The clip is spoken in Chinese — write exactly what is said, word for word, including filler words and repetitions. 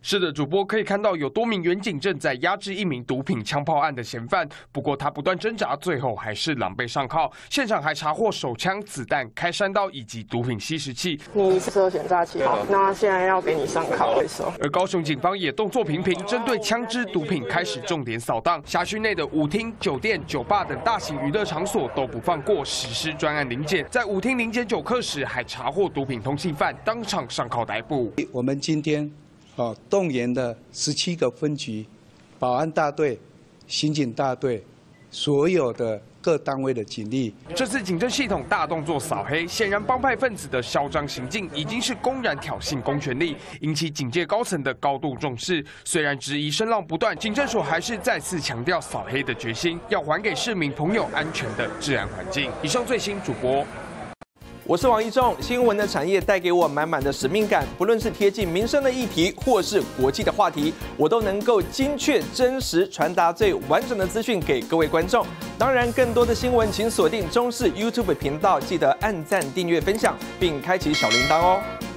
是的，主播可以看到有多名员警正在压制一名毒品枪炮案的嫌犯，不过他不断挣扎，最后还是狼狈上铐。现场还查获手枪、子弹、开山刀以及毒品吸食器。 你涉嫌诈欺，好，那现在要给你上铐回收。 而高雄警方也动作频频，针对枪支、毒品开始重点扫荡，辖区内的舞厅、酒店、酒吧等大型娱乐场所都不放过，实施专案临检。在舞厅临检酒客时，还查获毒品通缉犯，当场上铐逮捕。 我们今天。 哦，动员的十七个分局、保安大队、刑警大队，所有的各单位的警力。 这次警政系统大动作扫黑，显然帮派分子的嚣张行径已经是公然挑衅公权力，引起警界高层的高度重视。虽然质疑声浪不断，警政署还是再次强调扫黑的决心，要还给市民朋友安全的治安环境。以上最新主播。 我是王一仲，新闻的产业带给我满满的使命感，不论是贴近民生的议题，或是国际的话题，我都能够精确、真实传达最完整的资讯给各位观众。当然，更多的新闻请锁定中视 YouTube 频道，记得按赞、订阅、分享，并开启小铃铛哦。